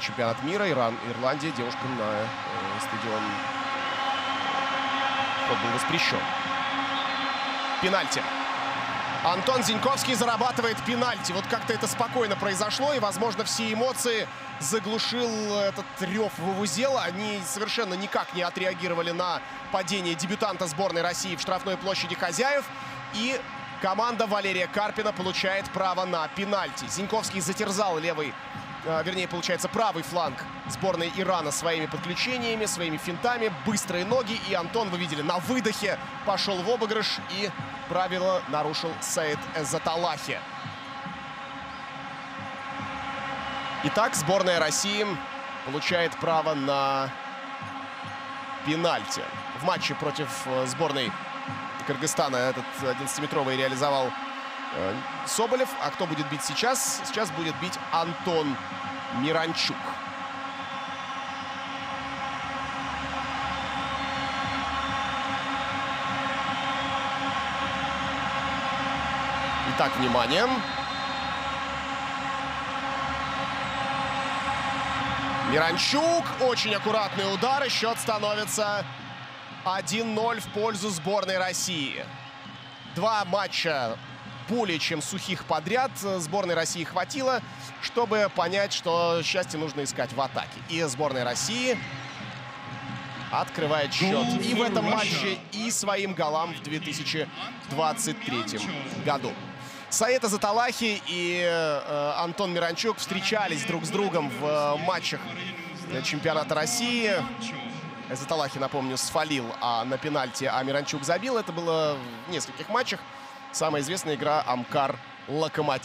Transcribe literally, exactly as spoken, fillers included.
чемпионат мира. Иран, Ирландия, девушкам на э, стадион был воспрещен. Пенальти. Антон Зиньковский зарабатывает пенальти. Вот как-то это спокойно произошло, и, возможно, все эмоции заглушил этот рев вувузела. Они совершенно никак не отреагировали на падение дебютанта сборной России в штрафной площади хозяев. И команда Валерия Карпина получает право на пенальти. Зиньковский затерзал левый, э, вернее, получается, правый фланг сборной Ирана своими подключениями, своими финтами, быстрые ноги. И Антон, вы видели, на выдохе пошел в обыгрыш, и правило нарушил Саид Эззаталахи. Итак, сборная России получает право на пенальти. В матче против сборной Кыргызстана этот одиннадцатиметровый реализовал э, Соболев. А кто будет бить сейчас? Сейчас будет бить Антон Миранчук. Итак, внимание. Миранчук. Очень аккуратный удар. И счет становится один ноль в пользу сборной России. Два матча более чем сухих подряд сборной России хватило, чтобы понять, что счастье нужно искать в атаке. И сборная России открывает счет и в этом матче, и своим голам в две тысячи двадцать третьем году. Саид Эззаталахи и э, Антон Миранчук встречались друг с другом в э, матчах чемпионата России. Эззаталахи, напомню, сфалил, а на пенальти а Миранчук забил. Это было в нескольких матчах. Самая известная игра Амкар-Локомотив.